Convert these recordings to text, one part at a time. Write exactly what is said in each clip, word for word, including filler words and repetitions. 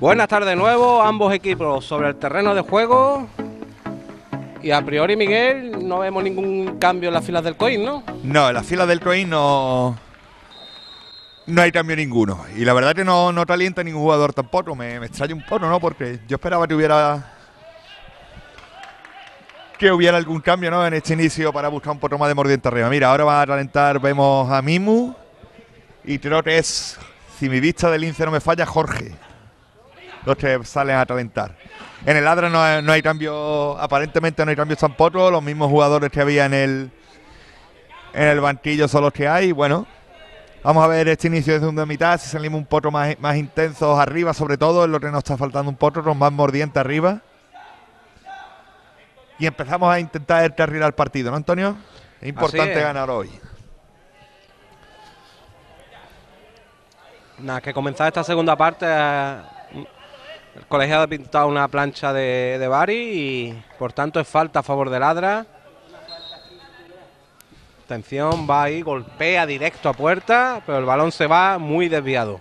Buenas tardes de nuevo, ambos equipos sobre el terreno de juego. Y a priori, Miguel, no vemos ningún cambio en las filas del Coín, ¿no? No, en las filas del Coín no... No hay cambio ninguno. Y la verdad que no, no te alienta ningún jugador tampoco. Me, me extraña un poco, ¿no? Porque yo esperaba que hubiera... Que hubiera algún cambio, ¿no? En este inicio para buscar un poco más de mordiente arriba. Mira, ahora va a calentar, vemos a Mimu. Y creo que es, si mi vista del lince no me falla, Jorge. Los que salen a calentar. En el Adra no hay, no hay cambio, aparentemente no hay cambios tampoco. Los mismos jugadores que había en el en el banquillo son los que hay. Bueno, vamos a ver este inicio de segunda mitad. Si salimos un poco más, más intensos arriba, sobre todo, es lo que nos está faltando un poco, con más mordiente arriba. Y empezamos a intentar carrilar el partido, ¿no, Antonio? Es importante es. ganar hoy. Nada, que comenzar esta segunda parte, eh, el colegiado ha pintado una plancha de, de Bari y por tanto es falta a favor del Adra. Atención, va ahí, golpea directo a puerta, pero el balón se va muy desviado.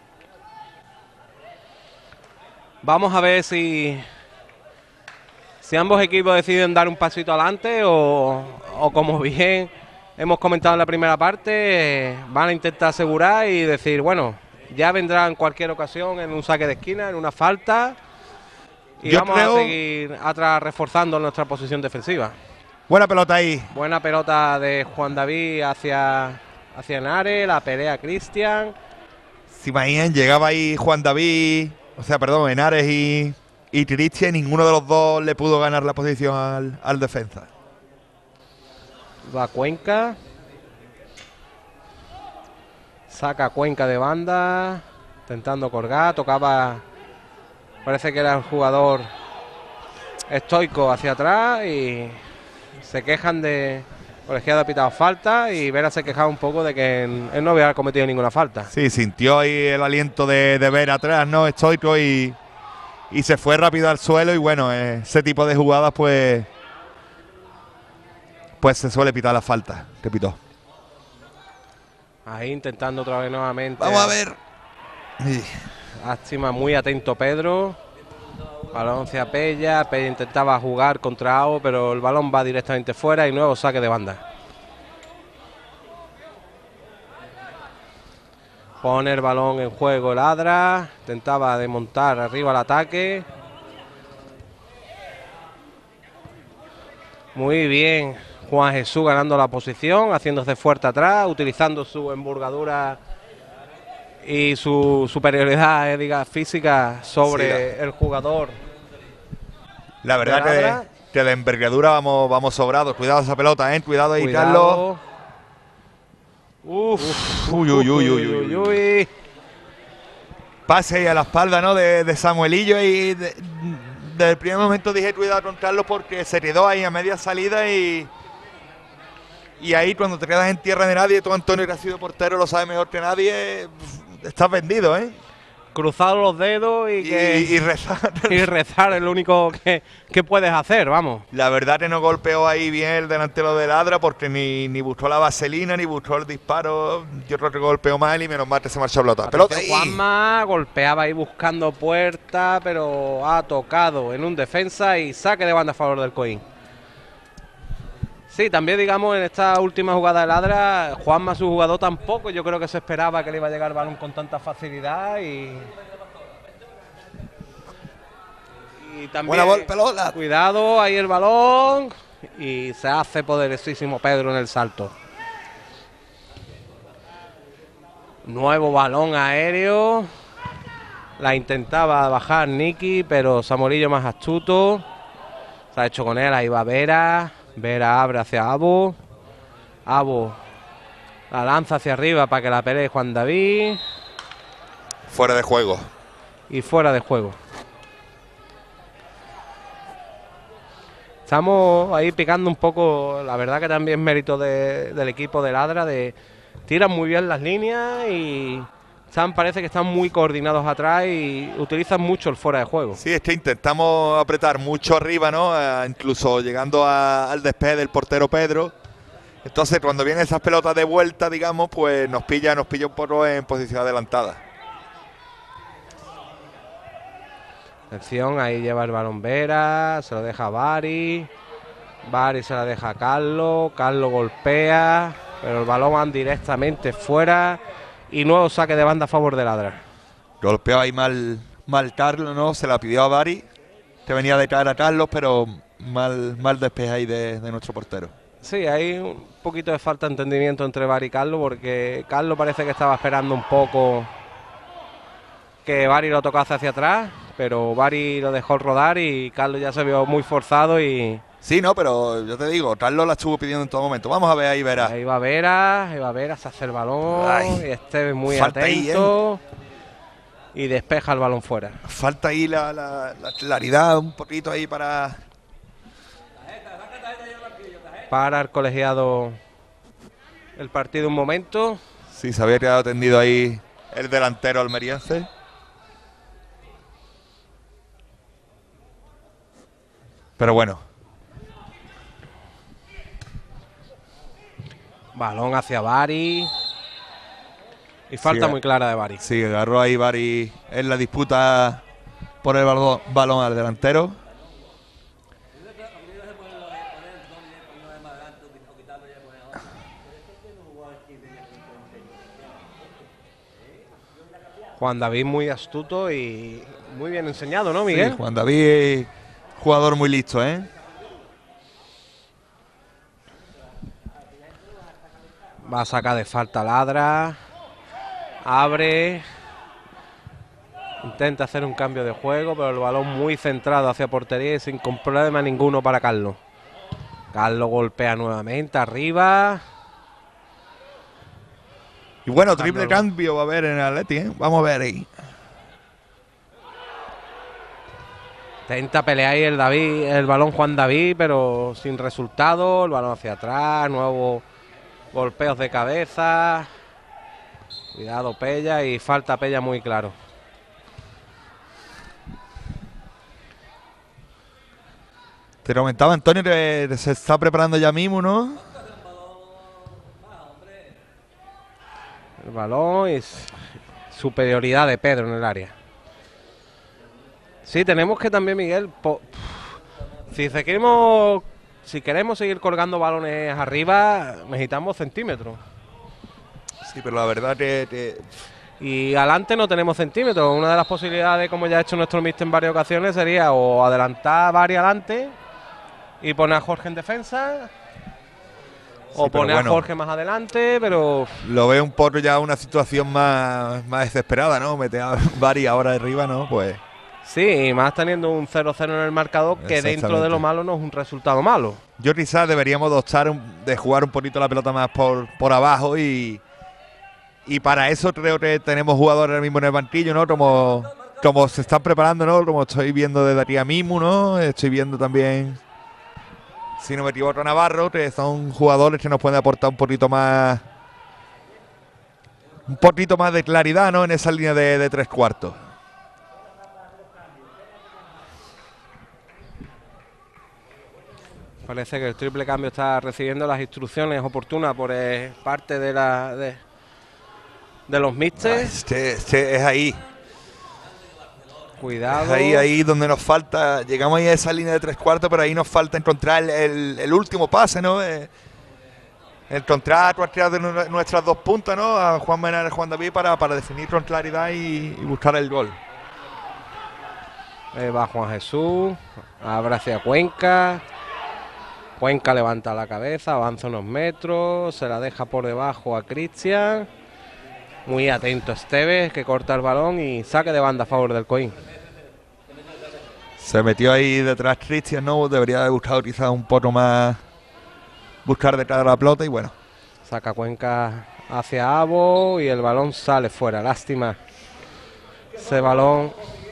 Vamos a ver si, si ambos equipos deciden dar un pasito adelante o, o como bien hemos comentado en la primera parte, eh, van a intentar asegurar y decir, bueno, ya vendrá en cualquier ocasión en un saque de esquina, en una falta. Y Yo vamos creo... a seguir atrás reforzando nuestra posición defensiva. Buena pelota ahí. Buena pelota de Juan David hacia, hacia Henares, la pelea Cristian. Si imaginan, llegaba ahí Juan David, o sea, perdón, Henares y, y Cristian, y ninguno de los dos le pudo ganar la posición al, al defensa. Va Cuenca. Saca Cuenca de banda, intentando colgar, tocaba, parece que era el jugador estoico hacia atrás y se quejan de, colegiado ha pitado falta y Vera se quejaba un poco de que él no había cometido ninguna falta. Sí, sintió ahí el aliento de, de Vera atrás, ¿no? Estoico y, y se fue rápido al suelo y bueno, ese tipo de jugadas pues, pues se suele pitar la falta, que pitó. Ahí intentando otra vez nuevamente. Vamos a ver. Lástima, muy atento Pedro. Balón hacia Pella. Pella intentaba jugar contra Ao, pero el balón va directamente fuera y nuevo saque de banda. Pone el balón en juego el Adra. Intentaba desmontar arriba el ataque. Muy bien. Juan Jesús ganando la posición, haciéndose fuerte atrás, utilizando su envergadura y su superioridad eh, diga, física sobre sí, la... el jugador. La verdad que, que de envergadura vamos, vamos sobrados. Cuidado esa pelota, ¿eh? Cuidado ahí, Carlos. Uf, uy, uy, uy, uy, uy, uy. Pase ahí a la espalda, ¿no? De, de Samuelillo y de, desde el primer momento dije cuidado con Carlos porque se quedó ahí a media salida y... Y ahí cuando te quedas en tierra de nadie, tú Antonio que has sido portero lo sabe mejor que nadie, estás vendido, ¿eh? Cruzar los dedos y, y, que, y rezar. Y rezar es lo único que, que puedes hacer, vamos. La verdad que no golpeó ahí bien el delantero del Adra porque ni, ni buscó la vaselina, ni buscó el disparo. Yo creo que golpeó mal y menos mal que se marchó pelota. Pelota ahí. Juanma golpeaba ahí buscando puerta, pero ha tocado en un defensa y saque de banda a favor del Coín. Sí, también digamos en esta última jugada del Adra, Juanma su jugador tampoco, yo creo que se esperaba que le iba a llegar el balón con tanta facilidad y... Y también, buena pelota. Cuidado, ahí el balón y se hace poderosísimo Pedro en el salto. Nuevo balón aéreo, la intentaba bajar Niki, pero Samuelillo más astuto, se ha hecho con él, ahí va Vera. Vera abre hacia Abo. Abo la lanza hacia arriba para que la pelee Juan David. Fuera de juego. Y fuera de juego. Estamos ahí picando un poco. La verdad que también es mérito de, del equipo del Adra. De, tiran muy bien las líneas y están, parece que están muy coordinados atrás y utilizan mucho el fuera de juego. Sí, es que intentamos apretar mucho arriba, ¿no? Eh, incluso llegando a, al despeje del portero Pedro. Entonces, cuando vienen esas pelotas de vuelta, digamos, pues nos pilla, nos pilla un poco en posición adelantada. Atención, ahí lleva el balón Vera, se lo deja a Bari. Bari se la deja a Carlos, Carlos golpea, pero el balón va directamente fuera y nuevo saque de banda a favor de Ladra. Golpeó ahí mal, mal Carlos, ¿no? Se la pidió a Bari, que venía de caer a Carlos, pero mal, mal despeje ahí de, de nuestro portero. Sí, hay un poquito de falta de entendimiento entre Bari y Carlos, porque Carlos parece que estaba esperando un poco que Bari lo tocase hacia atrás, pero Bari lo dejó rodar y Carlos ya se vio muy forzado y... Sí, no, pero yo te digo, Carlos la estuvo pidiendo en todo momento. Vamos a ver ahí, Vera. Ahí va Vera, ahí va Vera, se hace el balón. Ay, y Esteves muy atento. Ahí, ¿eh? Y despeja el balón fuera. Falta ahí la, la, la claridad un poquito ahí para... Para el colegiado el partido un momento. Sí, se había quedado tendido ahí el delantero almeriense. Pero bueno. Balón hacia Bari. Y falta sí, muy clara de Bari. Sí, agarró ahí Bari en la disputa por el balón, balón al delantero. Juan David muy astuto y muy bien enseñado, ¿no, Miguel? Sí, Juan David, jugador muy listo, ¿eh? Va a sacar de falta Ladra. Abre. Intenta hacer un cambio de juego, pero el balón muy centrado hacia portería y sin problema ninguno para Carlos. Carlos golpea nuevamente arriba. Y bueno, triple cambio va a haber en el Atleti, ¿eh? Vamos a ver ahí. Intenta pelear ahí el David, el balón Juan David, pero sin resultado. El balón hacia atrás, nuevo golpeos de cabeza. Cuidado Pella y falta Pella muy claro. Te comentaba Antonio que se está preparando ya mismo, ¿no? El balón y superioridad de Pedro en el área. Sí, tenemos que también, Miguel, si queremos, si queremos seguir colgando balones arriba, necesitamos centímetros. Sí, pero la verdad que... que... Y adelante no tenemos centímetros. Una de las posibilidades, como ya ha hecho nuestro míster en varias ocasiones, sería o adelantar a Bari adelante y poner a Jorge en defensa, sí, o poner bueno, a Jorge más adelante, pero... Lo veo un poco ya una situación más, más desesperada, ¿no? Meter a Bari ahora arriba, ¿no? Pues... Sí, y más teniendo un cero cero en el marcador, que dentro de lo malo no es un resultado malo. Yo quizás deberíamos de optar de jugar un poquito la pelota más por, por abajo y... Y para eso creo que tenemos jugadores ahora mismo en el banquillo, ¿no? Como, como se están preparando, ¿no? Como estoy viendo desde aquí a Mimu, ¿no? Estoy viendo también, si no me equivoco, Navarro, que son jugadores que nos pueden aportar un poquito más... Un poquito más de claridad, ¿no? En esa línea de, de tres cuartos. Parece que el triple cambio está recibiendo las instrucciones oportunas por eh, parte de la... De de los mixtes. Este, este es ahí. Cuidado. Es ahí, ahí donde nos falta. Llegamos ahí a esa línea de tres cuartos, pero ahí nos falta encontrar el, el, el último pase, ¿no? Eh, encontrar cualquiera de nuestras dos puntas, ¿no? A Juan Menal y Juan David para, para definir con claridad y, y buscar el gol. Ahí va Juan Jesús. Abre hacia Cuenca. Cuenca levanta la cabeza, avanza unos metros, se la deja por debajo a Cristian. Muy atento Esteves, que corta el balón y saque de banda a favor del Coín. Se metió ahí detrás Cristian, ¿no? Debería haber buscado quizás un poco más, buscar detrás de la pelota y bueno. Saca Cuenca hacia Abo y el balón sale fuera, lástima. Ese balón.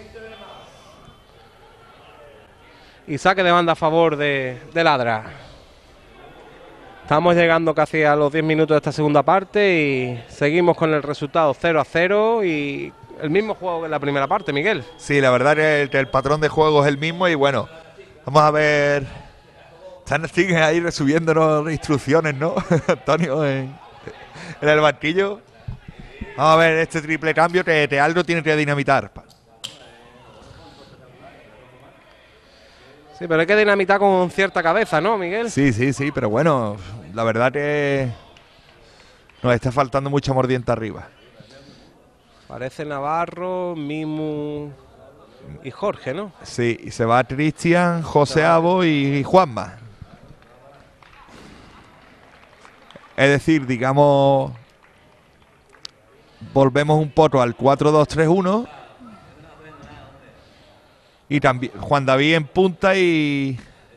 Y saque de banda a favor de, de Ladra. Estamos llegando casi a los diez minutos de esta segunda parte y seguimos con el resultado cero a cero y el mismo juego que en la primera parte, Miguel. Sí, la verdad que el, que el patrón de juego es el mismo y bueno, vamos a ver. Están siguen ahí resubiéndonos instrucciones, ¿no? Antonio en, en el banquillo. Vamos a ver este triple cambio que, que algo tiene que dinamitar. Sí, pero hay que dinamitar con cierta cabeza, ¿no, Miguel? Sí, sí, sí, pero bueno, la verdad que nos está faltando mucha mordiente arriba. Parece Navarro, Mimu y Jorge, ¿no? Sí, y se va Cristian, José Abo y Juanma. Es decir, digamos, volvemos un poco al cuatro dos tres uno. Y también Juan David en punta y...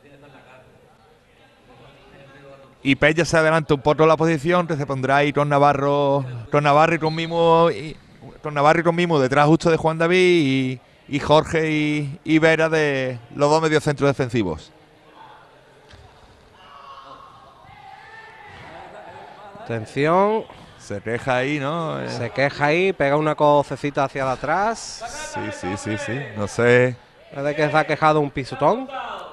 Y Pella se adelanta un poco la posición, que se pondrá ahí con Navarro, con Navarro y con Mimo, y, con Navarro y con Mimo detrás justo de Juan David y, y Jorge y, y Vera de los dos mediocentros defensivos. Atención. Se queja ahí, ¿no? Eh. Se queja ahí, pega una cocecita hacia atrás. Sí, sí, sí, sí. No sé. ¿De que se ha quejado un pisotón?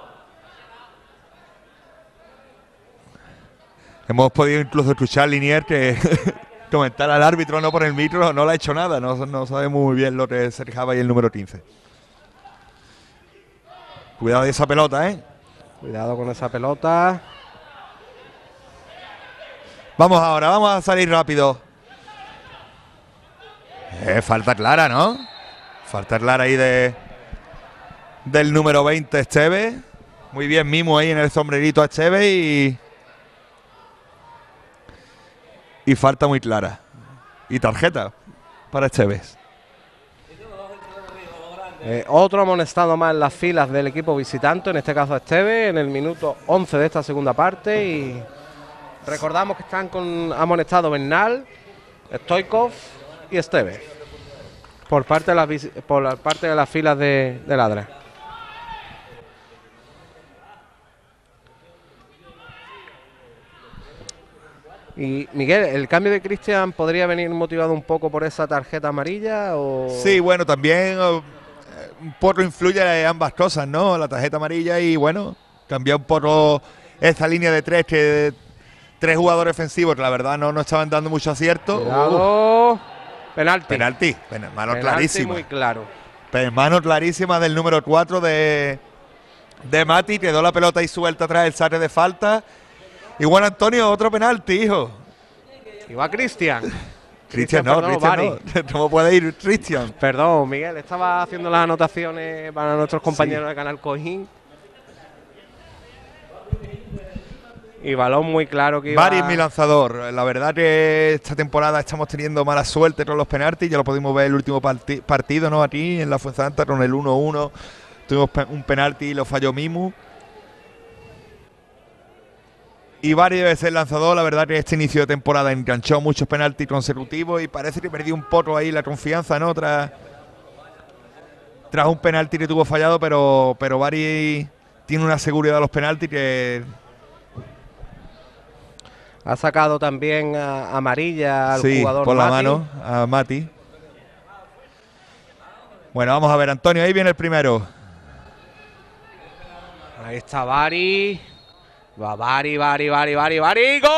Hemos podido incluso escuchar a Linier que comentar al árbitro, no por el micro, no le ha hecho nada. No, no sabemos muy bien lo que se quejaba ahí el número quince. Cuidado de esa pelota, ¿eh? Cuidado con esa pelota. Vamos ahora, vamos a salir rápido. Eh, falta clara, ¿no? Falta clara ahí de del número veinte, Esteve. Muy bien, Mimo ahí en el sombrerito a Esteve y... Y falta muy clara. Y tarjeta para Esteves. Eh, otro amonestado más en las filas del equipo visitante, en este caso Esteve, en el minuto once de esta segunda parte. Y recordamos que están con amonestado Bernal, Stoikov y Esteve. Por parte de las, por parte de las filas de, de Ladra. Y Miguel, ¿el cambio de Cristian podría venir motivado un poco por esa tarjeta amarilla? O... Sí, bueno, también uh, un poco influye ambas cosas, ¿no? La tarjeta amarilla y bueno, cambiar un poco esa línea de tres, que tres jugadores ofensivos que la verdad no, no estaban dando mucho acierto. Cuidado. Uh, penalti. Penalti, mano clarísima. Muy claro. Mano clarísima del número cuatro de, de Mati, quedó la pelota y suelta atrás el saque de falta. Y bueno, Antonio, otro penalti, hijo. Y va Cristian. Cristian no, Cristian no. ¿Cómo puede ir Cristian? Perdón, Miguel, estaba haciendo las anotaciones para nuestros compañeros sí. de Canal Cojín. Y balón muy claro que iba... Bari es mi lanzador. La verdad que esta temporada estamos teniendo mala suerte con los penaltis. Ya lo pudimos ver el último parti partido, ¿no? Aquí en la Fuenzalanta con el uno uno. Tuvimos un penalti y lo falló Mimu. Y Bari debe ser lanzador. La verdad que este inicio de temporada enganchó muchos penaltis consecutivos y parece que perdió un poco ahí la confianza, ¿no? Tras, tras un penalti que tuvo fallado, pero, pero Bari tiene una seguridad de los penaltis que... Ha sacado también a amarilla al sí, jugador por Mati. la mano a Mati. Bueno, vamos a ver, Antonio, ahí viene el primero. Ahí está Bari. Va Bari, Bari, Bari, Bari, Bari. ¡Gol!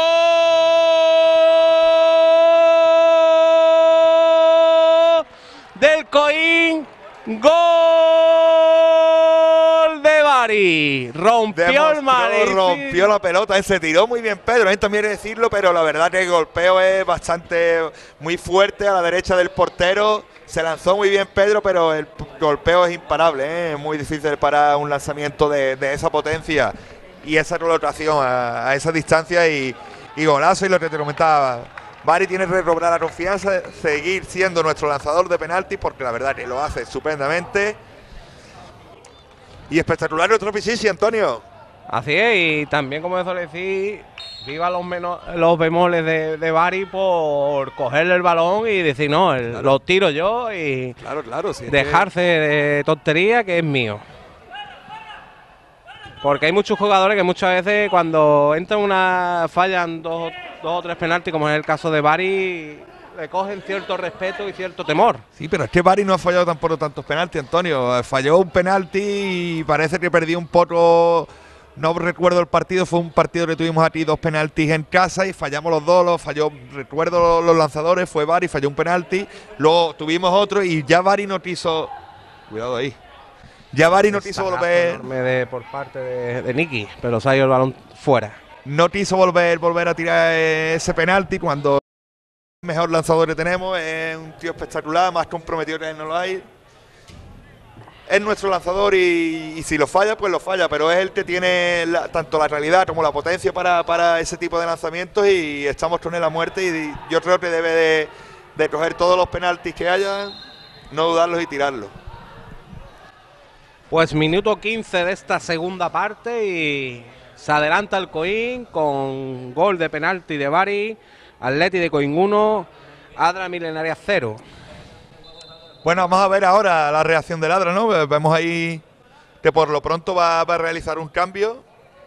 Del Coín. ¡Gol de Bari! Rompió Demostró, el maleficio. Rompió la pelota, se tiró muy bien Pedro, ¿eh? También hay que decirlo, pero la verdad que el golpeo es bastante muy fuerte a la derecha del portero. Se lanzó muy bien Pedro, pero el golpeo es imparable, ¿eh? Es muy difícil parar un lanzamiento de, de esa potencia y esa colocación a, a esa distancia y, y golazo. Y lo que te comentaba, Bari tiene que recobrar la confianza, seguir siendo nuestro lanzador de penalti, porque la verdad que lo hace estupendamente. Y espectacular nuestro Pichichi, Antonio. Así es, y también, como eso le decir, viva los, menos, los bemoles de, de Bari por cogerle el balón y decir, no, el, claro. lo tiro yo y claro, claro, sí, dejarse que... de tontería que es mío. Porque hay muchos jugadores que muchas veces cuando entran una fallan dos, dos o tres penaltis, como es el caso de Bari, le cogen cierto respeto y cierto temor. Sí, pero es que Bari no ha fallado tampoco tantos penaltis, Antonio. Falló un penalti y parece que perdió un poco. No recuerdo el partido, fue un partido que tuvimos aquí dos penaltis en casa y fallamos los dos, los falló, recuerdo los lanzadores, fue Bari, falló un penalti, luego tuvimos otro y ya Bari no quiso, cuidado ahí, Ya Bari no quiso Desarazo volver. enorme de, por parte de, de Nicky, pero se ha ido el balón fuera. No quiso volver, volver a tirar ese penalti cuando el mejor lanzador que tenemos. Es un tío espectacular, más comprometido que él no lo hay. Es nuestro lanzador y, y si lo falla, pues lo falla, pero es el que tiene la, tanto la realidad como la potencia para, para ese tipo de lanzamientos y estamos con él a muerte y yo creo que debe de, de coger todos los penaltis que haya, no dudarlos y tirarlos. Pues minuto quince de esta segunda parte y se adelanta el Coín con gol de penalti de Bari, Atleti de Coín uno, Adra Milenaria cero. Bueno, vamos a ver ahora la reacción del Adra, ¿no? Vemos ahí que por lo pronto va, va a realizar un cambio.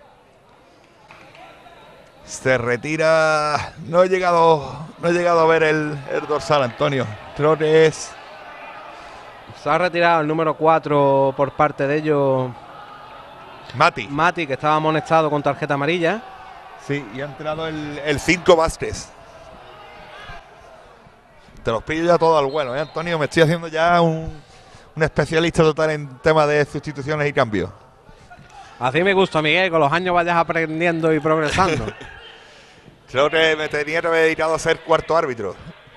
Se retira. No he llegado, no he llegado a ver el, el dorsal, Antonio. Creo que es. Se ha retirado el número cuatro por parte de ellos. Mati. Mati, que estaba amonestado con tarjeta amarilla. Sí, y ha entrado el cinco Vázquez. Te los pillo ya todo al vuelo, ¿eh, Antonio? Me estoy haciendo ya un, un especialista total en temas de sustituciones y cambios. Así me gusta, Miguel, con los años vayas aprendiendo y progresando. Creo que me tenía que haber dedicado a ser cuarto árbitro.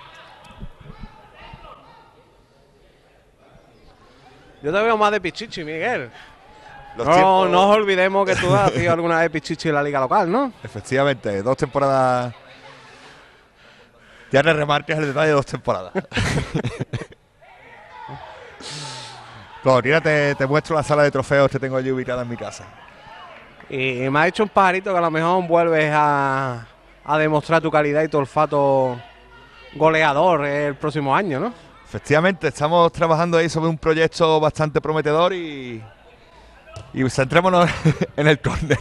Yo te veo más de Pichichi, Miguel. Los no, tiempos... no os olvidemos que tú has sido alguna vez Pichichi en la liga local, ¿no? Efectivamente, dos temporadas. Ya le remarques el detalle de dos temporadas. Como tira, te, te muestro la sala de trofeos que tengo allí ubicada en mi casa. Y, y me ha dicho un pajarito que a lo mejor vuelves a, a demostrar tu calidad y tu olfato goleador el próximo año, ¿no? Efectivamente, estamos trabajando ahí sobre un proyecto bastante prometedor y, y centrémonos en el córner.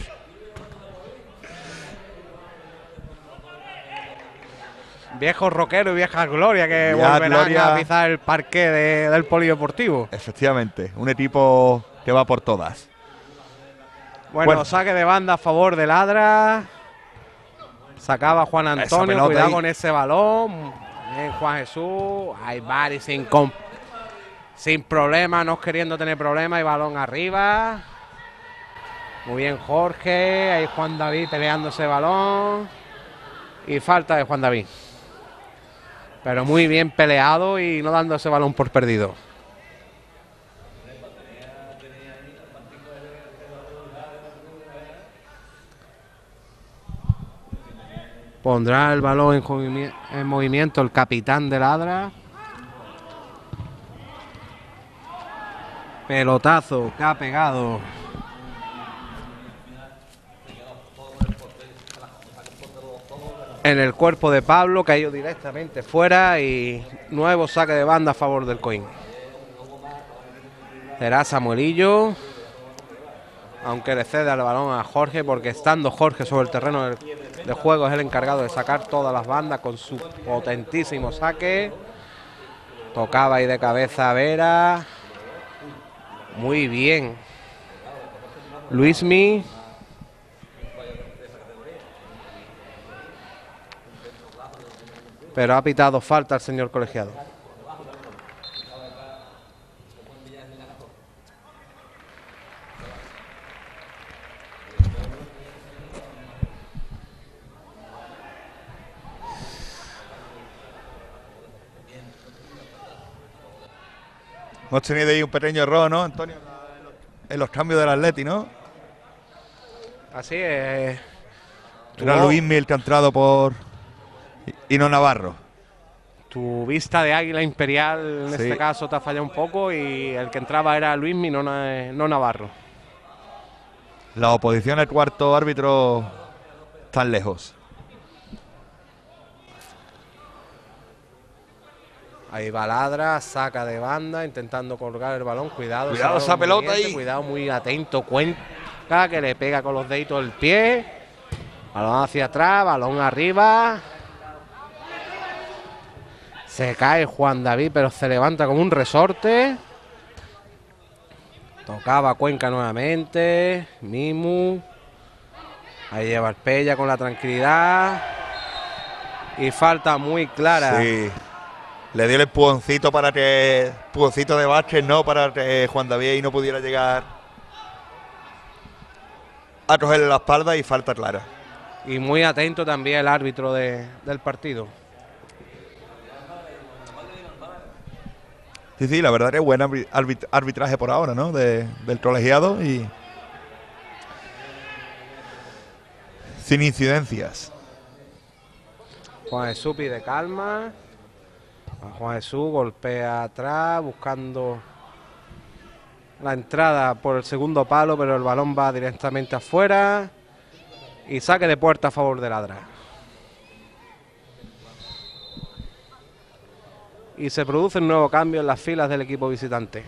Viejos rockeros y viejas glorias que Vieja volverán gloria. a pisar el parqué de, del polideportivo. Efectivamente, un equipo que va por todas. Bueno, Bueno. saque de banda a favor del Adra. Sacaba Juan Esa Antonio, pelota cuidado ahí. con ese balón. Bien, Juan Jesús. Hay Bari sin, com- sin problema, no queriendo tener problemas. Y balón arriba. Muy bien, Jorge. Ahí Juan David peleando ese balón. Y falta de Juan David. Pero muy bien peleado y no dando ese balón por perdido. Pondrá el balón en, movimi- en movimiento el capitán del Adra. Pelotazo que ha pegado. En el cuerpo de Pablo, que ha ido directamente fuera y nuevo saque de banda a favor del Coín. Será Samuelillo, aunque le cede el balón a Jorge, porque estando Jorge sobre el terreno del, de juego es el encargado de sacar todas las bandas con su potentísimo saque. Tocaba ahí de cabeza a Vera. Muy bien. Luismi. Pero ha pitado falta el señor colegiado. Hemos tenido ahí un pequeño error, ¿no, Antonio? En los cambios del Atleti, ¿no? Así es. Era Tuvo- Luismi el que ha entrado por... y no Navarro. Tu vista de águila imperial en Sí. este caso te ha fallado un poco y el que entraba era Luismi, no, Na- no Navarro. La oposición al cuarto árbitro tan lejos. Ahí va Ladra, saca de banda, intentando colgar el balón. Cuidado, Cuidado ese esa balón pelota moviente, ahí. Cuidado, muy atento. Cuenta que le pega con los deditos el pie. Balón hacia atrás, balón arriba. Se cae Juan David, pero se levanta como un resorte. Tocaba Cuenca nuevamente. Mimu. Ahí lleva el Pella con la tranquilidad. Y falta muy clara. Sí. Le dio el empujoncito para que. Empujoncito de Vázquez, ¿no? Para que Juan David y no pudiera llegar a cogerle la espalda y falta clara. Y muy atento también el árbitro de, del partido. Sí, sí, la verdad que es buen arbit arbitraje por ahora, ¿no? De, del colegiado y sin incidencias. Juan Jesús pide calma. Juan Jesús golpea atrás buscando la entrada por el segundo palo, pero el balón va directamente afuera y saque de puerta a favor del Adra. Y se produce un nuevo cambio en las filas del equipo visitante.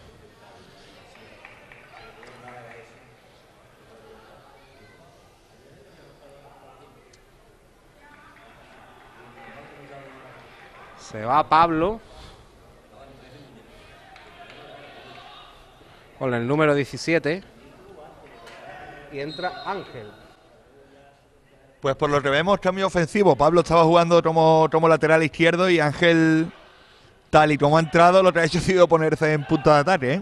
Se va Pablo con el número diecisiete y entra Ángel. Pues por lo que vemos, cambio ofensivo. Pablo estaba jugando como, como lateral izquierdo y Ángel, tal y como ha entrado, lo que ha hecho ha sido ponerse en punta de ataque, ¿eh?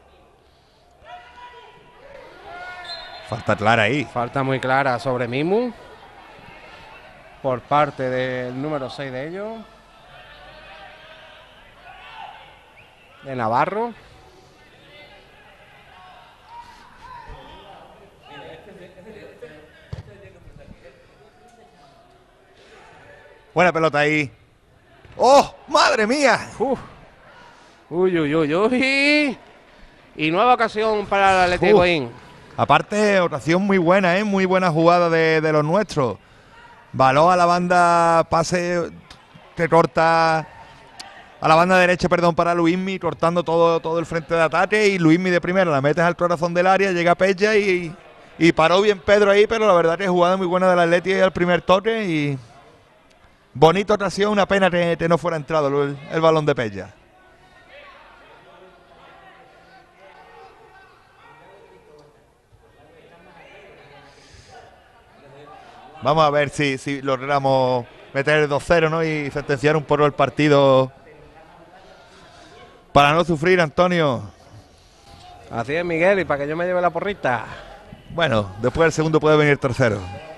Falta clara ahí. Falta muy clara sobre Mimu por parte del número seis de ellos, de Navarro. Buena pelota ahí. ¡Oh, madre mía! Uf. Uy, uy, uy, uy. Y nueva ocasión para el Atlético In. Aparte, ocasión muy buena, ¿eh? Muy buena jugada de, de los nuestros. Balón a la banda, pase que corta a la banda derecha, perdón, para Luismi, cortando todo, todo el frente de ataque. Y Luismi de primera la metes al corazón del área, llega Pella y, y paró bien Pedro ahí, pero la verdad que es jugada muy buena del Atlético y al primer toque. Y bonita ocasión, una pena que, que no fuera entrado el, el balón de Pella. Vamos a ver si, si logramos meter el dos cero, ¿no? Y sentenciar un poco el partido para no sufrir, Antonio. Así es, Miguel, y para que yo me lleve la porrita. Bueno, después del segundo puede venir el tercero.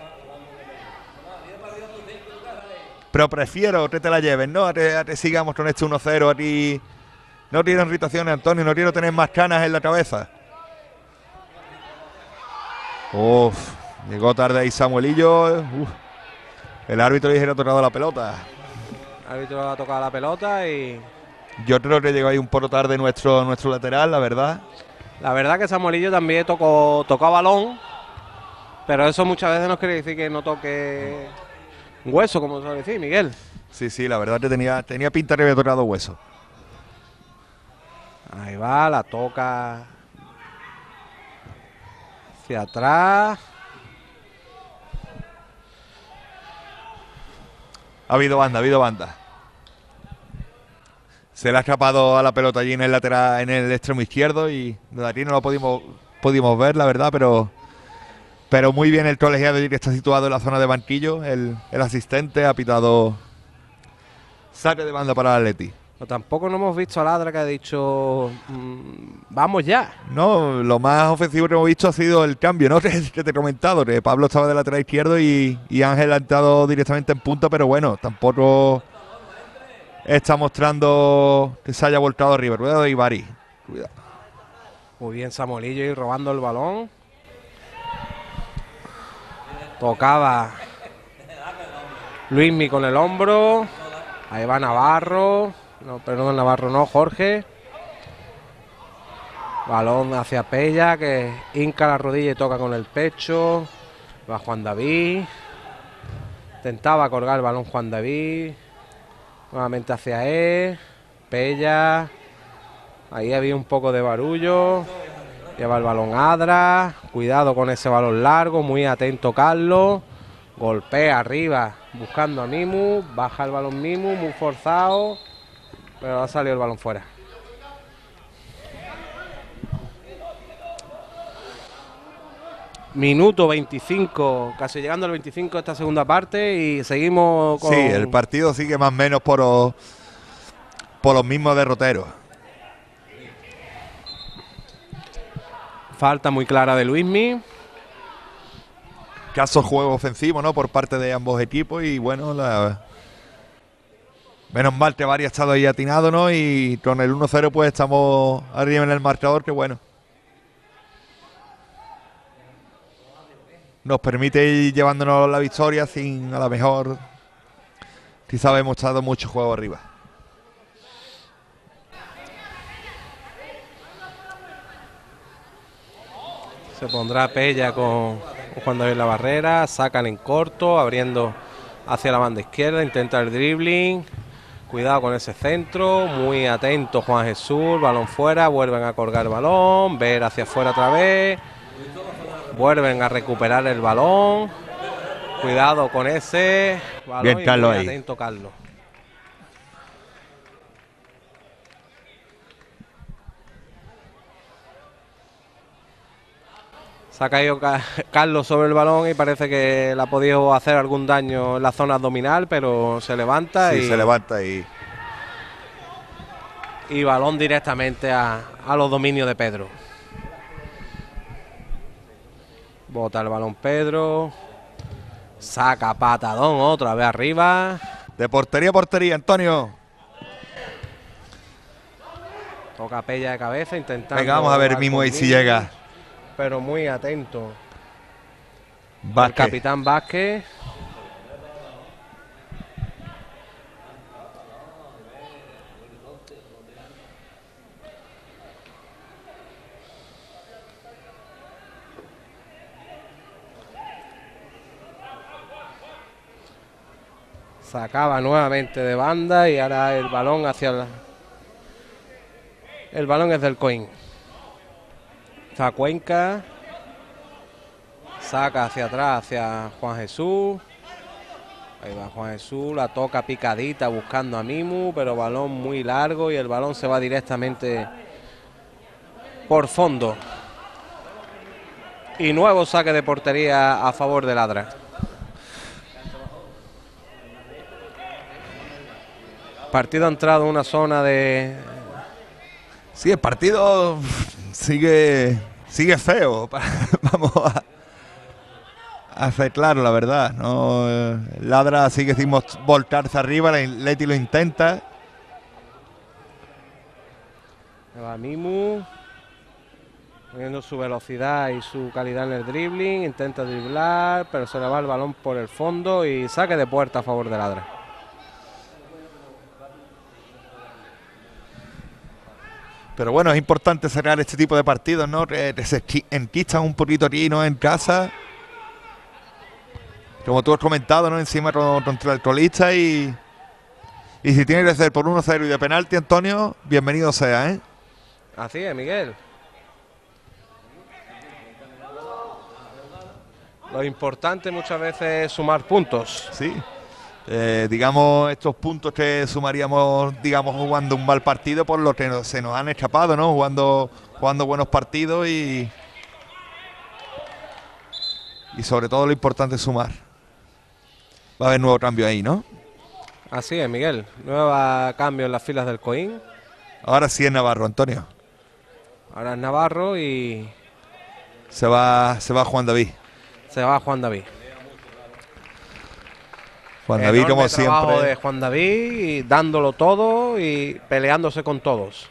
Pero prefiero que te la lleven, ¿no? A que, a que sigamos con este uno cero. A ti no quiero irritaciones, Antonio, no quiero tener más canas en la cabeza. Uf, llegó tarde ahí Samuelillo. Uf. El árbitro le ha tocado la pelota. El árbitro ha tocado la pelota y... Yo creo que llegó ahí un poco tarde nuestro, nuestro lateral, la verdad. La verdad que Samuelillo también tocó, tocó balón, pero eso muchas veces no quiere decir que no toque hueso, como suele decir Miguel. Sí, sí, la verdad que tenía, tenía pinta que había tocado hueso. Ahí va, la toca hacia atrás. Ha habido banda, ha habido banda. Se le ha escapado a la pelota allí en el lateral, en el extremo izquierdo, y de aquí no lo pudimos, pudimos ver, la verdad, pero pero muy bien el colegiado que está situado en la zona de banquillo. El, el asistente ha pitado saque de banda para el Atleti. Pero tampoco no hemos visto a Ladra que ha dicho mmm, vamos ya. No, lo más ofensivo que hemos visto ha sido el cambio, ¿no? Que, que te he comentado, que Pablo estaba de lateral izquierdo y, y Ángel ha entrado directamente en punta, pero bueno, tampoco está mostrando que se haya volcado arriba. Cuidado de Ibarri. Cuidado. Muy bien Samuelillo y robando el balón. Tocaba Luismi con el hombro. Ahí va Navarro. No, perdón, Navarro no, Jorge. Balón hacia Pella, que hinca la rodilla y toca con el pecho. Va Juan David. Intentaba colgar el balón Juan David. Nuevamente hacia él. Pella. Ahí había un poco de barullo. Lleva el balón Adra. Cuidado con ese balón largo. Muy atento Carlos. Golpea arriba buscando a Mimu. Baja el balón Mimu. Muy forzado. Pero ha salido el balón fuera. Minuto veinticinco, casi llegando al veinticinco de esta segunda parte y seguimos con... Sí, el partido sigue más o menos por, por los mismos derroteros. Falta muy clara de Luismi. Caso juego ofensivo, ¿no? Por parte de ambos equipos y bueno, la... menos mal que Tevari ha estado ahí atinado, ¿no? Y con el uno cero pues estamos arriba en el marcador, que bueno. Nos permite ir llevándonos la victoria sin a lo mejor quizá hemos estado mucho juego arriba. Se pondrá Pella con Juan David la barrera, sacan en corto, abriendo hacia la banda izquierda, intenta el dribbling, cuidado con ese centro, muy atento Juan Jesús, balón fuera, vuelven a colgar el balón, ver hacia afuera otra vez, vuelven a recuperar el balón, cuidado con ese balón. Bien, Carlos, muy ahí. atento Carlos. Se ha caído Carlos sobre el balón y parece que le ha podido hacer algún daño en la zona abdominal, pero se levanta sí, y se levanta y... y balón directamente a, a los dominios de Pedro. Bota el balón Pedro. Saca patadón otra vez arriba. De portería a portería, Antonio. Toca Pella de cabeza intentando... Venga, vamos a ver mismo ahí si llega. Pero muy atento. Vázquez. El capitán Vázquez. Sacaba nuevamente de banda y ahora el balón hacia la... El balón es del Coín. Está Cuenca. Saca hacia atrás hacia Juan Jesús. Ahí va Juan Jesús, la toca picadita buscando a Mimu, pero balón muy largo y el balón se va directamente por fondo. Y nuevo saque de portería a favor de Ladra. Partido ha entrado en una zona de... Sí, el partido sigue sigue feo. Vamos a, a hacer claro la verdad, ¿no? Ladra sigue sin voltarse arriba, Leti lo intenta. Va Mimu, viendo su velocidad y su calidad en el dribbling, intenta driblar, pero se le va el balón por el fondo y saque de puerta a favor de Ladra. Pero bueno, es importante cerrar este tipo de partidos, ¿no? Que se enquistan un poquito aquí, ¿no? En casa. Como tú has comentado, ¿no? Encima contra el colista y... Y si tiene que ser por uno cero y de penalti, Antonio, bienvenido sea, ¿eh? Así es, Miguel. Lo importante muchas veces es sumar puntos. Sí. Eh, digamos, estos puntos que sumaríamos, digamos, jugando un mal partido por lo que nos, se nos han escapado, ¿no? Jugando, jugando buenos partidos y... Y sobre todo lo importante es sumar. Va a haber nuevo cambio ahí, ¿no? Así es, Miguel. Nueva cambio en las filas del Coín. Ahora sí es Navarro, Antonio. Ahora es Navarro y... Se va, se va Juan David. Se va Juan David. Juan David, Enorme como trabajo siempre. de Juan David, y dándolo todo y peleándose con todos.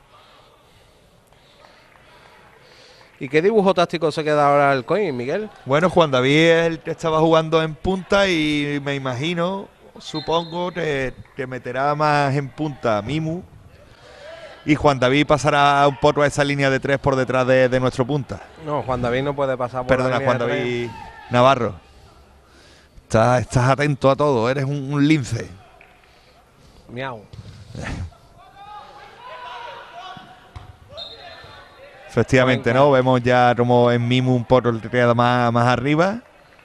¿Y qué dibujo táctico se queda ahora el Coín, Miguel? Bueno, Juan David es el que estaba jugando en punta y me imagino, supongo, que, que meterá más en punta a Mimu. Y Juan David pasará un poco a esa línea de tres por detrás de, de nuestro punta. No, Juan David no puede pasar por Perdona, la línea Juan de tres. David Navarro. Estás, estás atento a todo, eres un, un lince. Miau. Efectivamente, Cuenca. ¿no? Vemos ya como en Mimu un poco el que queda más, más arriba.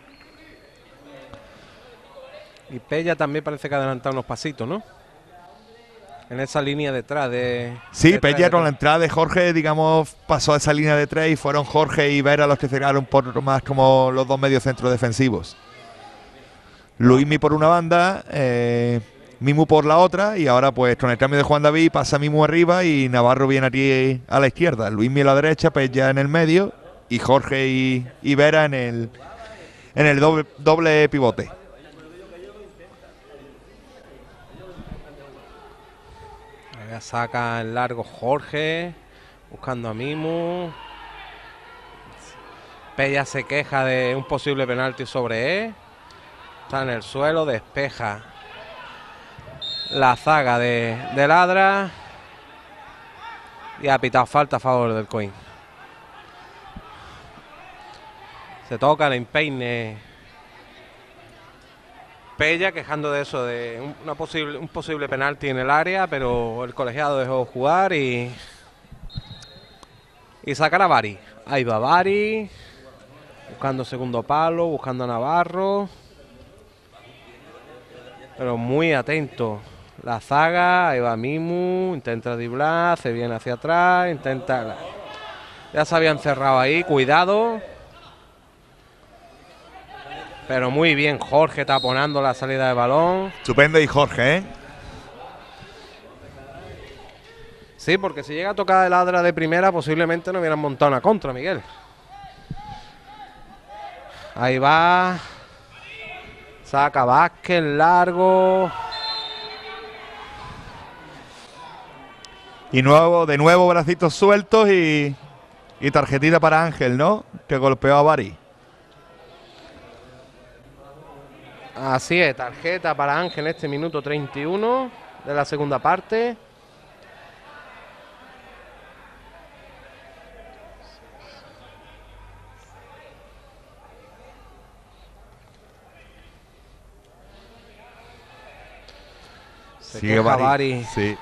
Y Pella también parece que ha adelantado unos pasitos, ¿no? En esa línea detrás de... Sí, detrás Pella de con la tres. entrada de Jorge, digamos, pasó a esa línea de tres y fueron Jorge y Vera los que cerraron un poco más como los dos mediocentros defensivos. Luismi por una banda, eh, Mimu por la otra, y ahora pues con el cambio de Juan David pasa Mimu arriba y Navarro viene aquí a la izquierda, Luismi a la derecha, Pella en el medio y Jorge y, y Vera en el en el doble, doble pivote. Ahí saca el largo Jorge, buscando a Mimu. Pella se queja de un posible penalti sobre él. Está en el suelo, despeja la zaga de, de Ladra y ha pitado falta a favor del Coín. Se toca, le empeine Pella, quejando de eso, de una posible, un posible penalti en el área, pero el colegiado dejó jugar y y sacar a Bari. Ahí va Bari, buscando segundo palo, buscando a Navarro, pero muy atento la zaga. Ahí va Mimu, intenta driblar, se viene hacia atrás, intenta... Ya se habían cerrado ahí, cuidado. Pero muy bien Jorge taponando la salida de balón. Estupendo y Jorge, ¿eh? Sí, porque si llega a tocar el Ladra de primera, posiblemente no hubieran montado una contra, Miguel. Ahí va. Saca Vázquez, largo. Y nuevo, de nuevo bracitos sueltos y, y tarjetita para Ángel, ¿no? Que golpeó a Bari. Así es, tarjeta para Ángel en este minuto treinta y uno de la segunda parte. Se Sigue queja Bari. Bari. Sí.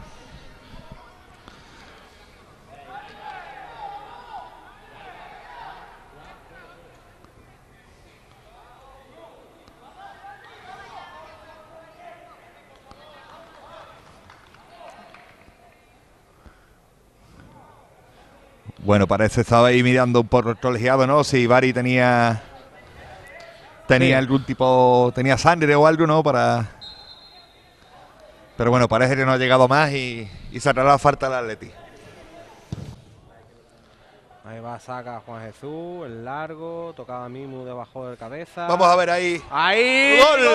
Bueno, parece que estaba ahí mirando un poco el colegiado, ¿no? Si Bari tenía tenía Sí. algún tipo, tenía sangre o algo, ¿no? Para... Pero bueno, parece que no ha llegado más y, y sacará la falta al Atleti. Ahí va, saca Juan Jesús, el largo, tocaba Mimu debajo de cabeza. Vamos a ver ahí. ¡Ahí! ¡Gol!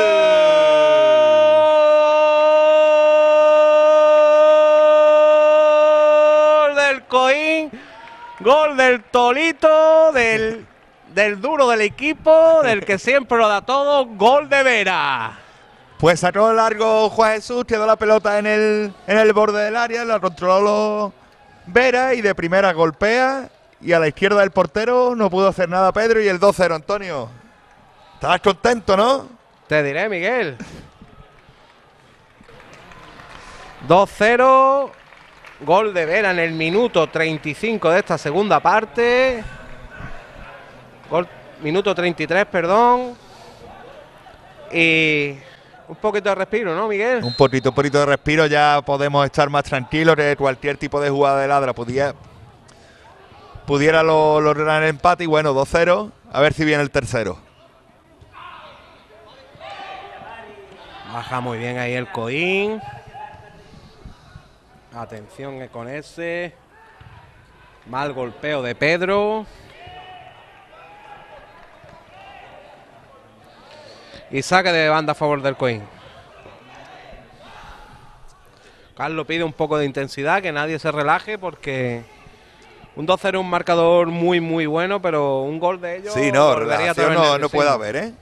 ¡Gol del Coín! Gol del Tolito, del, del duro del equipo, del que siempre lo da todo. Gol de Vera. Pues sacó largo Juan Jesús, quedó la pelota en el, en el borde del área, la controló Vera y de primera golpea. Y a la izquierda del portero no pudo hacer nada Pedro y el dos cero, Antonio. Estabas contento, ¿no? Te diré, Miguel. dos cero. Gol de Vera en el minuto treinta y cinco de esta segunda parte. Gol, minuto treinta y tres, perdón. Y un poquito de respiro, ¿no, Miguel? Un poquito, un poquito de respiro, ya podemos estar más tranquilos, que cualquier tipo de jugada de Ladra pudiera, pudiera lo- lograr el empate. Y bueno, dos cero, a ver si viene el tercero. Baja muy bien ahí el Coín. Atención con ese. Mal golpeo de Pedro. Y saque de banda a favor del Coín. Carlos pide un poco de intensidad, que nadie se relaje, porque un dos cero es un marcador muy muy bueno, pero un gol de ellos Sí, no, volvería a relación traer no, no nerviosismo. puede haber, ¿eh?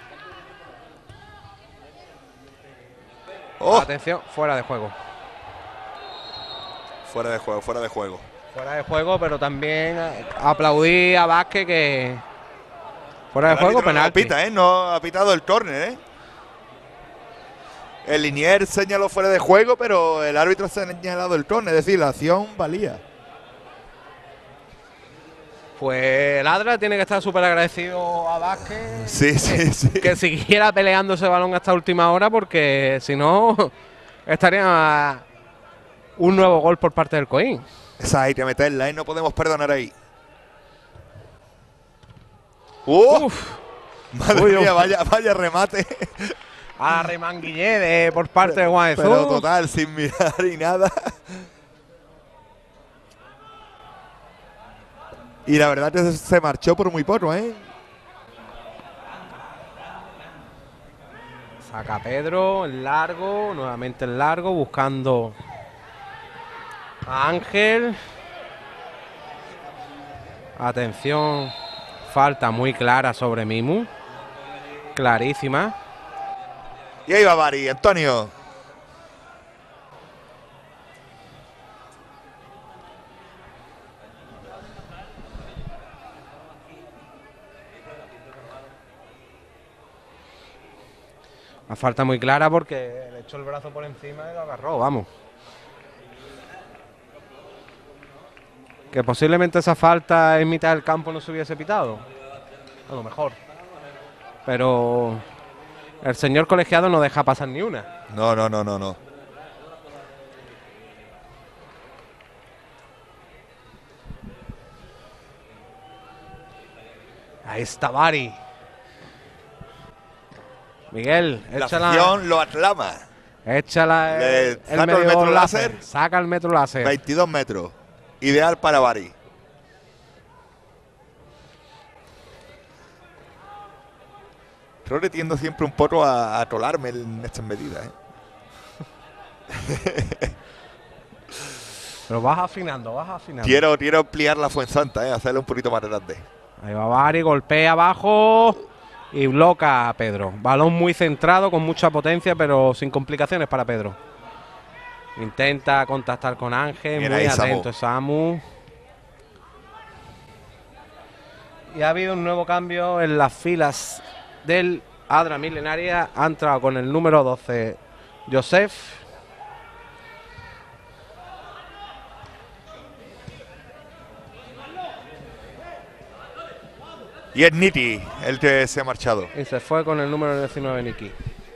Oh, Atención, fuera de juego. fuera de juego, fuera de juego. Fuera de juego, pero también eh, aplaudí a Vázquez que fuera de El juego, árbitro no penalti. pita, ¿eh? No ha pitado el córner, ¿eh? El Linier señaló fuera de juego, pero el árbitro ha señalado el córner, es decir, la acción valía. Pues el Adra tiene que estar súper agradecido a Vázquez. Sí, sí, sí. Que siguiera peleando ese balón hasta última hora, porque si no estaría un nuevo gol por parte del Coín. Esa hay que meterla, ¿eh? No podemos perdonar ahí. ¡Uh! Uf, Madre Uy, mía, uf. vaya, vaya remate. a la remanguillé de, por parte de Juan Jesús. Pero total, sin mirar y nada. Y la verdad es que se marchó por muy poco, ¿eh? Saca Pedro, el largo, nuevamente el largo, buscando a Ángel. Atención, falta muy clara sobre Mimu. Clarísima. Y ahí va Bari, Antonio. Una falta muy clara porque le echó el brazo por encima y lo agarró, vamos. Que posiblemente esa falta en mitad del campo no se hubiese pitado. A lo mejor. Pero el señor colegiado no deja pasar ni una. No, no, no, no, no. Ahí está Bari. Miguel, La échala. afición lo aclama. Échala Le el, saca el medidor metro láser. Saca el metro láser. veintidós metros. Ideal para Bari. Creo que tiendo siempre un poco a, a tolarme en estas medidas, ¿eh? Pero vas afinando, vas afinando. Quiero, quiero ampliar la Fuensanta, ¿eh? Hacerla un poquito más grande. Ahí va Bari, golpea abajo y bloca a Pedro. Balón muy centrado, con mucha potencia, pero sin complicaciones para Pedro. Intenta contactar con Ángel, Bien muy ahí, atento Samu. Y ha habido un nuevo cambio en las filas del Adra Milenaria. Ha entrado con el número doce, Joseph. Y es Niti el que se ha marchado. Y se fue con el número diecinueve, Niki.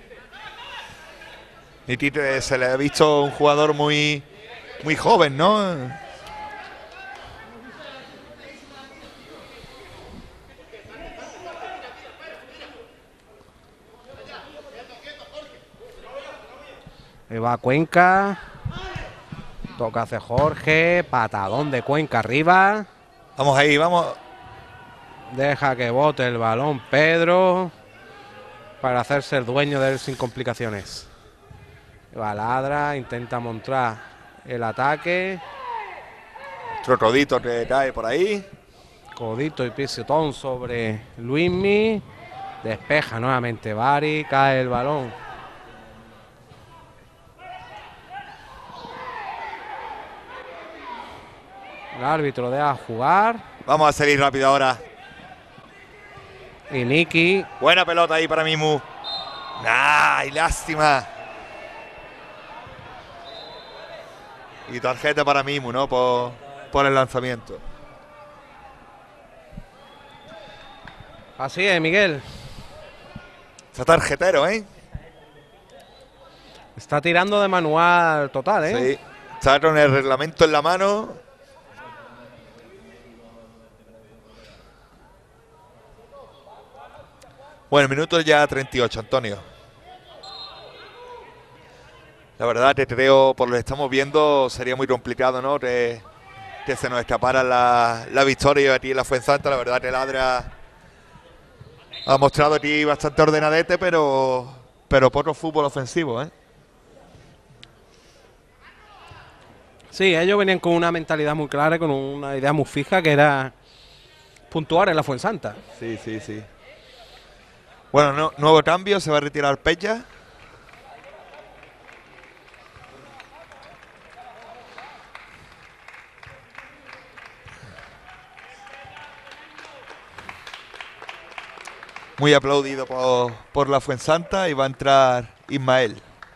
Niti eh, se le ha visto un jugador muy, muy joven, ¿no? Ahí va Cuenca. Toca hacia Jorge. Patadón de Cuenca arriba. Vamos ahí, vamos. Deja que bote el balón Pedro para hacerse el dueño de él sin complicaciones. Baladra, intenta montar el ataque. Trotodito que cae por ahí. Codito y pisotón sobre Luismi. Despeja nuevamente Bari, cae el balón. El árbitro deja jugar. Vamos a salir rápido ahora. Y Niki. Buena pelota ahí para Mimu. ¡Ay, lástima! Y tarjeta para Mimu, ¿no? Por, por el lanzamiento. Así es, Miguel. Está tarjetero, ¿eh? Está tirando de manual total, ¿eh? Sí. Está con el reglamento en la mano. Bueno, minutos ya treinta y ocho, Antonio. La verdad que creo, por lo que estamos viendo, sería muy complicado, ¿no? Que, que se nos escapara la, la victoria aquí en la Fuensanta. La verdad que el Adra ha mostrado aquí bastante ordenadete, pero, pero poco fútbol ofensivo, ¿eh? Sí, ellos venían con una mentalidad muy clara, con una idea muy fija, que era puntuar en la Fuensanta. Sí, sí, sí. Bueno, no, nuevo cambio, se va a retirar Pella. Muy aplaudido por, por la Fuensanta y va a entrar Ismael.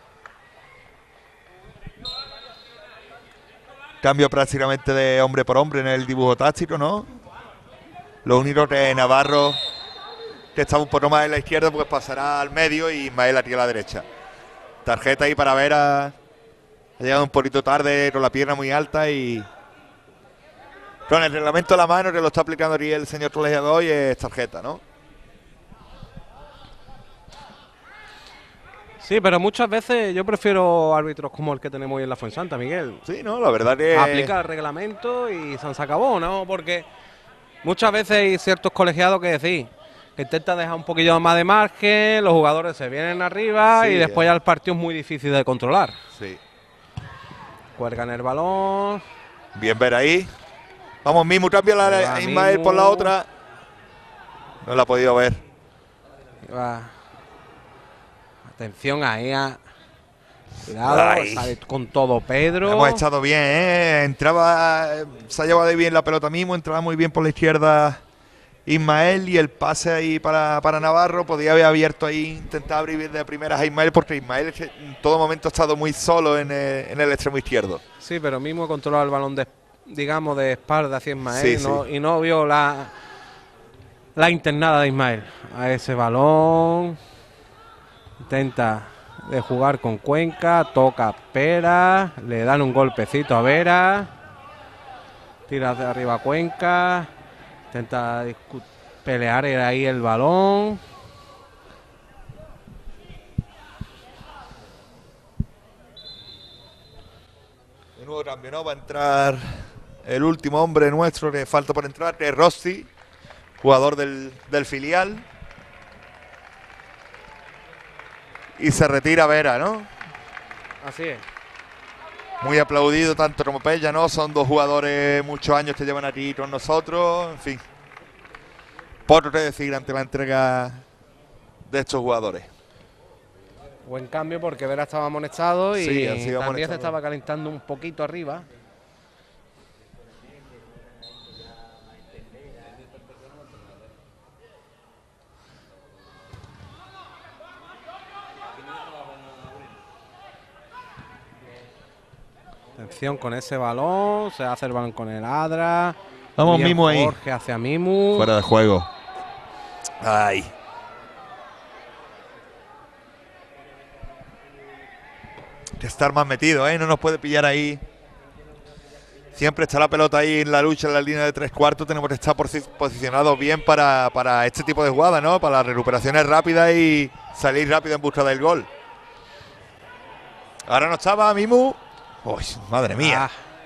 Cambio prácticamente de hombre por hombre en el dibujo táctico, ¿no? Lo único que Navarro, que estaba un poco más en la izquierda, pues pasará al medio y Ismael aquí a la derecha. Tarjeta ahí para Vera. Ha llegado un poquito tarde con la pierna muy alta y con el reglamento a la mano que lo está aplicando aquí el señor colegiado hoy es tarjeta, ¿no? Sí, pero muchas veces yo prefiero árbitros como el que tenemos hoy en la Fuensanta, Miguel. Sí, no, la verdad que... Aplica el reglamento y se acabó, ¿no? Porque muchas veces hay ciertos colegiados que decís que intenta dejar un poquillo más de margen, los jugadores se vienen arriba Sí, y después eh. ya el partido es muy difícil de controlar. Sí. Cuelgan el balón. Bien ver ahí. Vamos, Mimu, cambia la Va, a Ismael Mimu. por la otra. No la ha podido ver. Va. Atención ahí a... Cuidado, Ay. sale con todo Pedro. Hemos echado bien, ¿eh? Entraba, se ha llevado de bien la pelota mismo, entraba muy bien por la izquierda Ismael y el pase ahí para, para Navarro. Podía haber abierto ahí, intentar abrir de primeras a Ismael, porque Ismael en todo momento ha estado muy solo en el, en el extremo izquierdo. Sí, pero mismo controlado el balón de, digamos, de espalda hacia Ismael, Sí, y, no, sí. y no vio la, la internada de Ismael a ese balón. Intenta de jugar con Cuenca, toca Pera, le dan un golpecito a Vera, tira de arriba a Cuenca, intenta pelear ahí el balón. De nuevo cambio, ¿no? Va a entrar el último hombre nuestro que falta por entrar, que es Rossi, jugador del, del filial. Y se retira Vera, ¿no? Así es. Muy aplaudido tanto como Pella, ¿no? Son dos jugadores muchos años que llevan aquí con nosotros. En fin. Poco que decir ante la entrega de estos jugadores. Buen cambio porque Vera estaba amonestado y Sí, han sido también amonestados. se estaba calentando un poquito arriba. Atención con ese balón, se hace el balón con el Adra. Vamos, Bien Mimu ahí. Jorge hacia Mimu. Fuera de juego. Ay. Que estar más metido, ¿eh? No nos puede pillar ahí. Siempre está la pelota ahí en la lucha en la línea de tres cuartos. Tenemos que estar posi- posicionados bien para, para este tipo de jugadas, ¿no? Para las recuperaciones rápidas y salir rápido en busca del gol. Ahora no estaba Mimu. Uy, madre mía. Ah.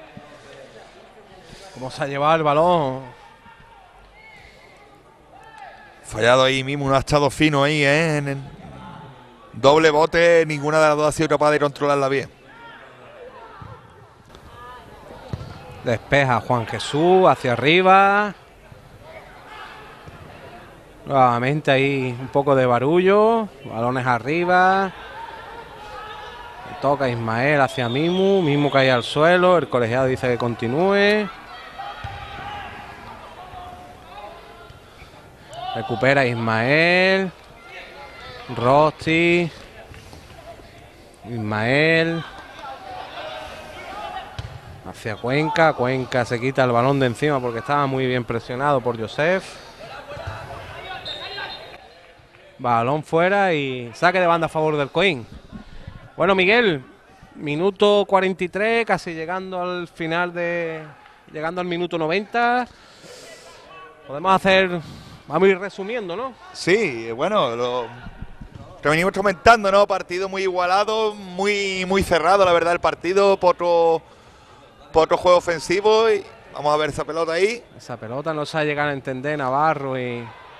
¿Cómo se ha llevado el balón? Fallado ahí Mimu, no ha estado fino ahí, ¿eh? En el doble bote, ninguna de las dos ha sido capaz de controlarla bien. Despeja Juan Jesús hacia arriba. Nuevamente ahí un poco de barullo. Balones arriba. Toca Ismael hacia Mimu. Mimu cae al suelo. El colegiado dice que continúe. Recupera Ismael. Rosti. Ismael. Hacia Cuenca. Cuenca se quita el balón de encima porque estaba muy bien presionado por Joseph. Balón fuera y saque de banda a favor del Coín. Bueno, Miguel, minuto cuarenta y tres, casi llegando al final de... Llegando al minuto noventa. Podemos hacer... Vamos a ir resumiendo, ¿no? Sí, bueno, lo que venimos comentando, ¿no? Partido muy igualado, muy, muy cerrado, la verdad, el partido. Poco, poco juego ofensivo. Y vamos a ver esa pelota ahí. Esa pelota no se ha llegado a entender Navarro y...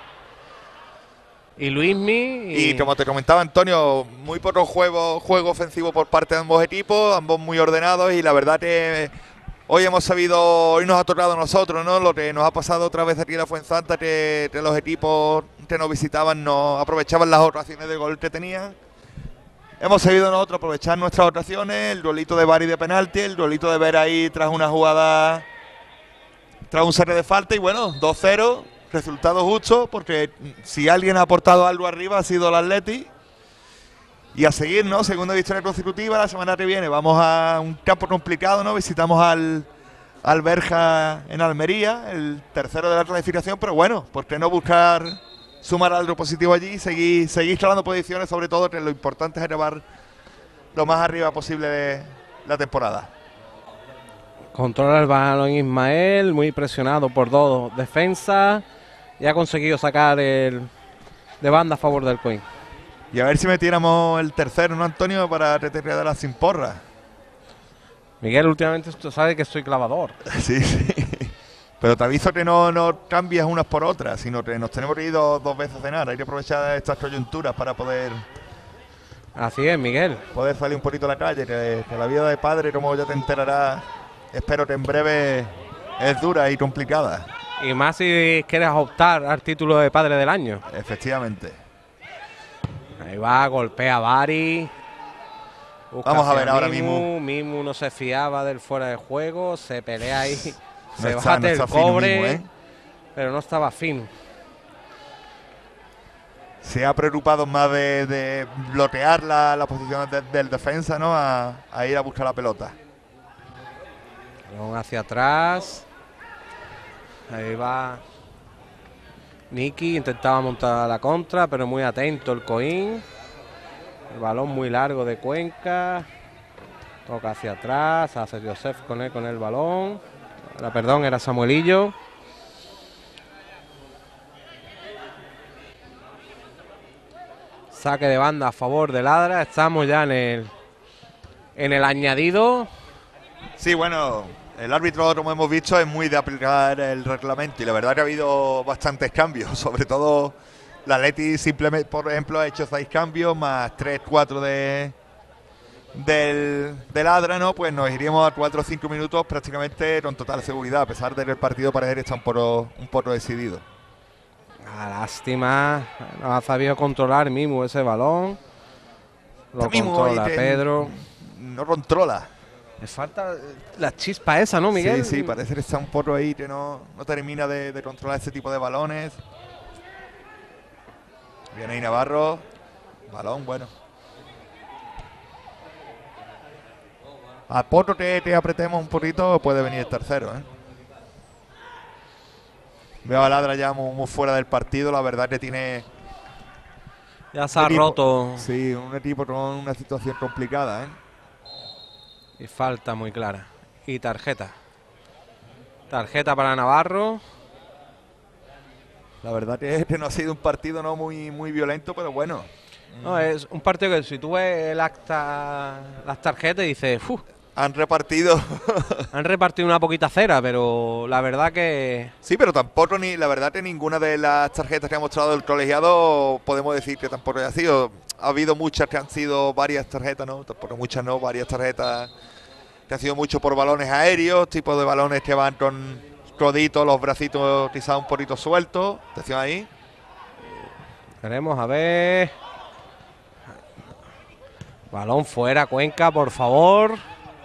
Y Luismi. Y, Y como te comentaba Antonio, muy poco juego, juego ofensivo por parte de ambos equipos, ambos muy ordenados y la verdad que hoy hemos sabido, hoy nos ha tocado a nosotros, ¿no? Lo que nos ha pasado otra vez aquí en la Fuensanta, que, que los equipos que nos visitaban no aprovechaban las ocasiones de gol que tenían. Hemos sabido nosotros aprovechar nuestras ocasiones, el duelito de Bari de penalti, el duelito de ver ahí tras una jugada, tras un saque de falta y bueno, dos cero. Resultado justo, porque si alguien ha aportado algo arriba ha sido el Atleti. Y a seguir, ¿no? Segunda victoria consecutiva. La semana que viene vamos a un campo complicado, ¿no? Visitamos al, al Berja en Almería, el tercero de la clasificación. Pero bueno, ¿por qué no buscar sumar algo positivo allí y seguir, seguir escalando posiciones? Sobre todo, que lo importante es llevar lo más arriba posible de la temporada. Controla el balón Ismael, muy presionado por dos defensas. Y ha conseguido sacar el de banda a favor del Coín. Y a ver si metiéramos el tercero, ¿no, Antonio? Para retener de las sin porra. Miguel, últimamente tú sabes que soy clavador. Sí, sí. Pero te aviso que no, no cambias unas por otras, sino que nos tenemos que ir dos, dos veces a cenar. Hay que aprovechar estas coyunturas para poder... Así es, Miguel. Poder salir un poquito a la calle, que, que la vida de padre, como ya te enterarás, espero que en breve es dura y complicada. Y más si quieres optar al título de padre del año. Efectivamente. Ahí va, golpea a Bari. Busca Vamos a ver hacia ahora Mimu. mismo. Mimu no se fiaba del fuera de juego, se pelea ahí, No se está- bate no el está fino cobre, Mimu, ¿eh? pero no estaba fino. Se ha preocupado más de, de bloquear la, la posición de- del defensa, ¿no? A, a ir a buscar la pelota. Balón hacia atrás. Ahí va Niki, intentaba montar la contra, pero muy atento el Coín. El balón muy largo de Cuenca. Toca hacia atrás, hace Joseph con él con el balón. La, perdón, era Samuelillo. Saque de banda a favor de Ladra. Estamos ya en el en el añadido. Sí, bueno, el árbitro, como hemos visto, es muy de aplicar el reglamento y la verdad que ha habido bastantes cambios, sobre todo la Atleti simplemente, por ejemplo, ha hecho seis cambios más tres, cuatro de del, del Adra, ¿no? Pues nos iríamos a cuatro o cinco minutos prácticamente con total seguridad, a pesar de que el partido parece que está un poco, un poco decidido. Ah, lástima, no ha sabido controlar Mimu ese balón. Lo Este Mimu controla hoy te- Pedro. No controla. Le falta la chispa esa, ¿no, Miguel? Sí, sí, parece que está un poco ahí que no, no termina de, de controlar ese tipo de balones. Viene ahí Navarro. Balón, bueno. A poco que te apretemos un poquito puede venir el tercero, ¿eh? Veo a Ladra ya muy, muy fuera del partido. La verdad que tiene... Ya se ha un equipo- roto Sí, un equipo con una situación complicada, ¿eh? y falta muy clara. Y tarjeta. Tarjeta para Navarro. La verdad que, que no ha sido un partido no muy, muy violento, pero bueno. No, es un partido que si tú ves el acta, las tarjetas y dices, "Uf, Han repartido... han repartido una poquita cera", pero la verdad que Sí, pero tampoco, ni la verdad que ninguna de las tarjetas que ha mostrado el colegiado podemos decir que tampoco ha sido. Ha habido muchas que han sido varias tarjetas, ¿no? Tampoco muchas no, varias tarjetas que han sido mucho por balones aéreos, tipo de balones que van con coditos, los bracitos quizás un poquito sueltos. Atención ahí. queremos a ver. Balón fuera, Cuenca, por favor.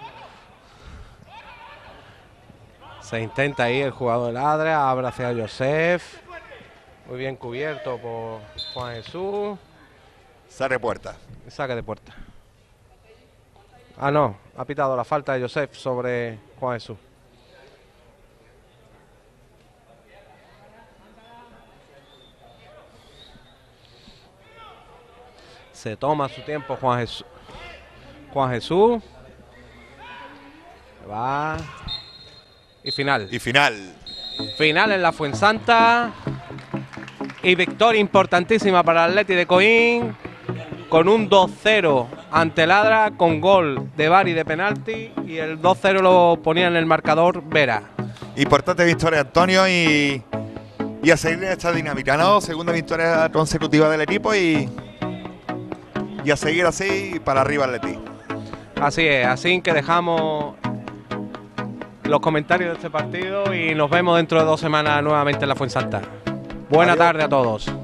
Se intenta ahí el jugador de Ladra, abre hacia Joseph. Muy bien cubierto por Juan Jesús. Sale puerta. Saque de puerta. Ah, no, ha pitado la falta de Joseph sobre Juan Jesús. Se toma su tiempo Juan Jesús. Juan Jesús. Va. Y final. Y final. Final en la Fuensanta. Y victoria importantísima para el Atleti de Coín. Con un dos cero ante Ladra, con gol de Bari de penalti. Y el dos cero lo ponía en el marcador Vera. Importante victoria, Antonio, y, y a seguir en esta dinámica, ¿no? Segunda victoria consecutiva del equipo y, y a seguir así para arriba el Atleti. Así es, así que dejamos los comentarios de este partido y nos vemos dentro de dos semanas nuevamente en la Fuensanta. Buena Adiós. tarde a todos.